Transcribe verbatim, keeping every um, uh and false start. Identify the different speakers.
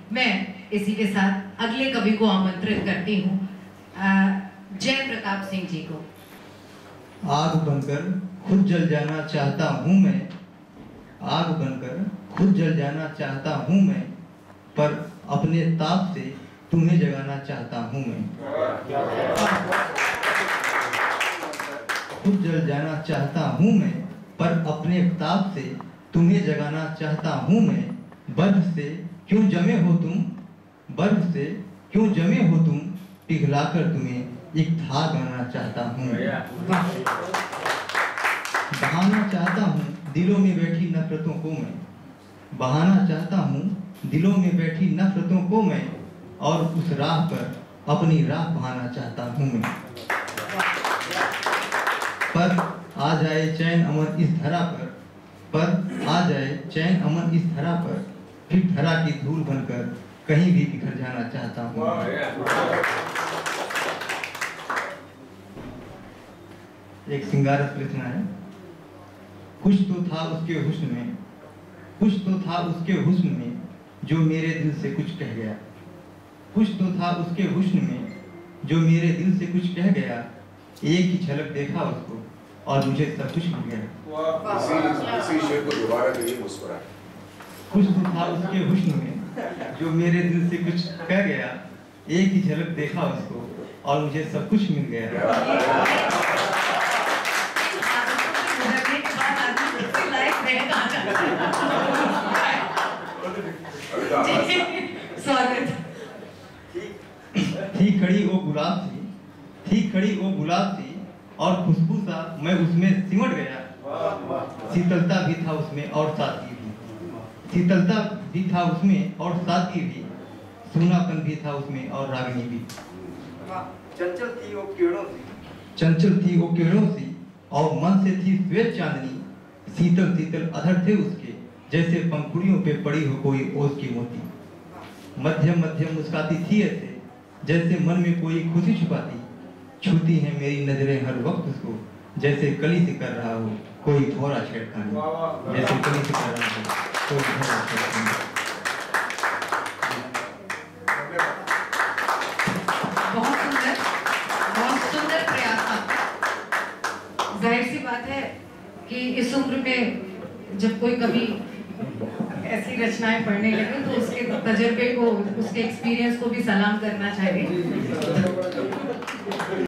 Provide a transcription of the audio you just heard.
Speaker 1: मैं इसी के साथ अगले कवि को आमंत्रित करती हूँ, जय प्रताप सिंह जी को।
Speaker 2: आग बनकर खुद जल जाना चाहता हूँ मैं, आग बनकर खुद जल जाना चाहता हूँ मैं, पर अपने ताप से तुम्हें जगाना चाहता हूँ मैं। खुद जल जाना चाहता हूँ मैं, पर अपने ताप से तुम्हें जगाना चाहता हूँ मैं। बर्फ से क्यों जमे हो तुम, बर्फ से क्यों जमे हो तुम, पिघलाकर तुम्हें एक धार बनाना चाहता हूँ। बहाना चाहता हूँ दिलों में बैठी नफरतों को मैं, बहाना चाहता हूँ दिलों में बैठी नफरतों को मैं, और उस राह पर अपनी राह बहाना चाहता हूँ मैं। पर आ जाए चैन अमन इस धरा पर, पर आ जाए चैन अमन इस धरा पर, फिर धरा की धूल बनकर कहीं भी बिखर जाना चाहता हूँ। एक सिंगारस रचना है। कुछ तो था उसके हुस्न में, कुछ तो था उसके हुस्न में, जो मेरे दिल से कुछ कह गया। कुछ तो था उसके हुस्न में, जो मेरे दिल से कुछ कह गया। एक ही झलक देखा उसको और मुझे सब कुछ मिल गया।
Speaker 3: इसी शेर को दोबारा करिए, मुस्कुराए।
Speaker 2: कुछ तो था उसके हुस्न में, जो मेरे दिल से कुछ कह गया। एक ही झलक देखा उसको और मुझे सब कुछ मिल गया।
Speaker 1: स्वागत।
Speaker 2: थी खड़ी वो गुलाब सी, थी खड़ी वो गुलाब सी, और खुशबू सा मैं उसमें सिमट गया। शीतलता भी था उसमें और सादगी भी, शीतलता भी था उसमें और सादगी भी, सूनापन भी था उसमें और रागनी भी।
Speaker 4: चंचल थी वो किरणों सी,
Speaker 2: चंचल थी वो किरणों सी, और मन से थी श्वेत चांदनी। शीतल शीतल अधर थे उसके, जैसे पंखुड़ियों पे पड़ी हो कोई ओस की मोती। मध्यम मध्यम मुस्काती थी ऐसे, जैसे मन में कोई खुशी छुपाती। छूती है मेरी नजरें हर वक्त उसको, जैसे कली से कर रहा हो कोई भौरा छेड़खानी। जैसे कली से कर रहा हो कोई भौरा छेड़खानी।
Speaker 1: बहुत सुंदर, बहुत सुंदर प्रयास आपका। जाहिर सी बात है कि इस उम्र में जब कोई कवि ऐसी रचनाएं पढ़ने लगे तो उसके तजर्बे को, उसके एक्सपीरियंस को भी सलाम करना चाहिए।